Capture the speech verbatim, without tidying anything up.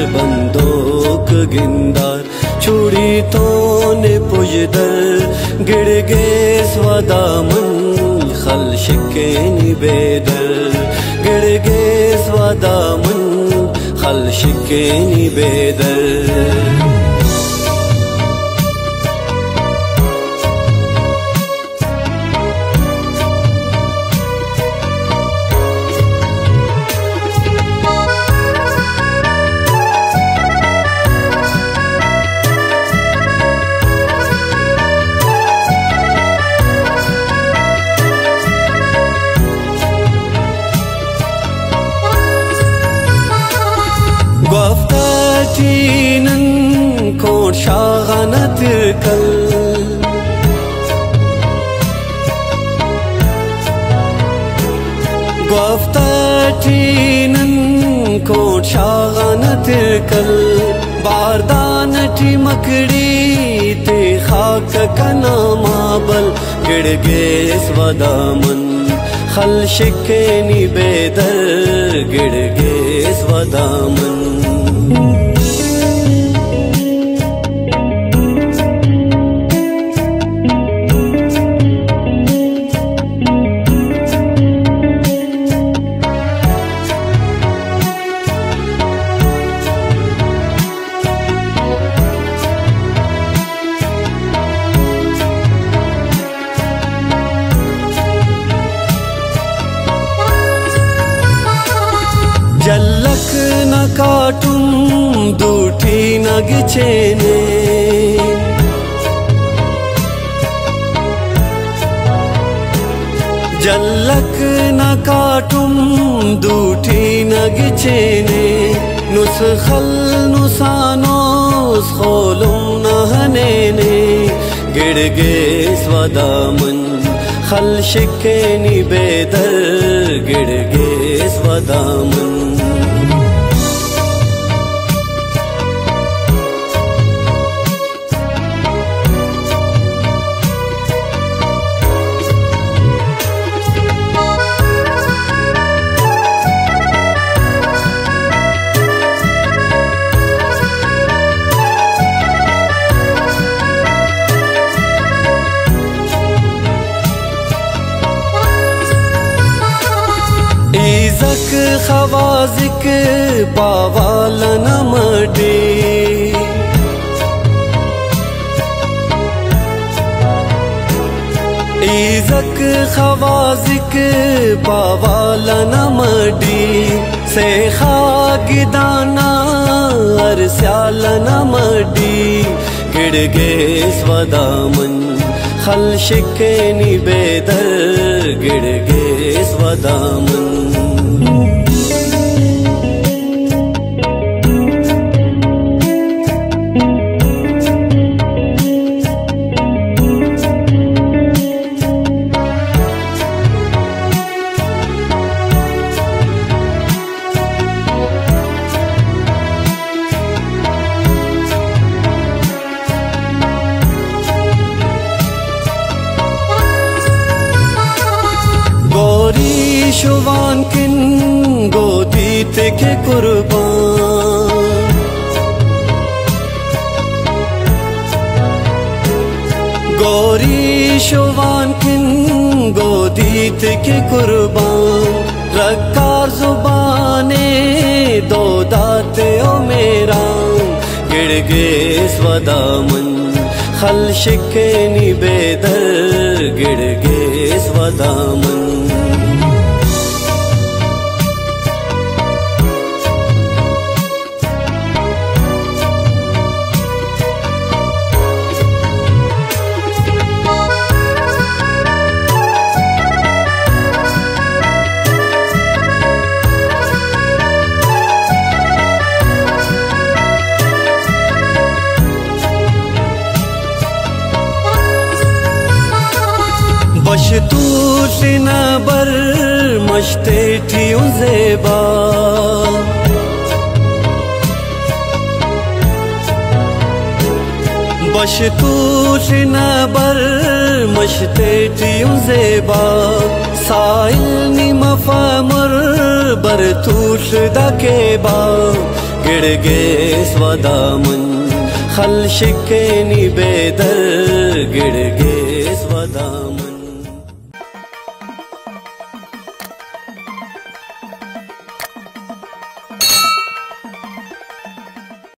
बंदोक गिंदार छुड़ी तो ने पुजदर गिड़गे स्वदामन खल शिके निबेदर गिड़गे स्वदामन खल शिके निबेदर Gwaftachinan koon shaagana tirkal Gwaftachinan koon shaagana tirkal Bardanati makdi te khaak kana maabal Gidge swadaman khal shikke nibedar Gidge swadaman जल्लक न काटुम दूठी न गिचेने जल्लक न काटुम दूठी न गिचेने नुस खल नुसानोस खोलुम न हनेने गिड़गे स्वदामन खल शिके निबेदर गिड़गे स्वदामन इज़क खवाजिक बावाल नमडे इज़क खवाजिक बावाल नमडी से खागिदाना अरस्याल नमडी गिड़गे स्वदामन खल शिके निबेदर गिड़गे स्वदामन शुवान किन गोदीत के कुर्बान गौरी शुवान किन गोदीत के कुर्बान रक्कार जुबाने दो दाते ओ मेरा गिड़गे स्वदामन खल शिके निबेदर गिड़गे स्वदामन बशतूश न बर मशते ठियों ज़ेबा बशतूश न बर मशते ठियों ज़ेबा साइल नी मफामर बर तूश दकेबा गिड़गे स्वदामन खल शिकेनी बेदर गिड़गे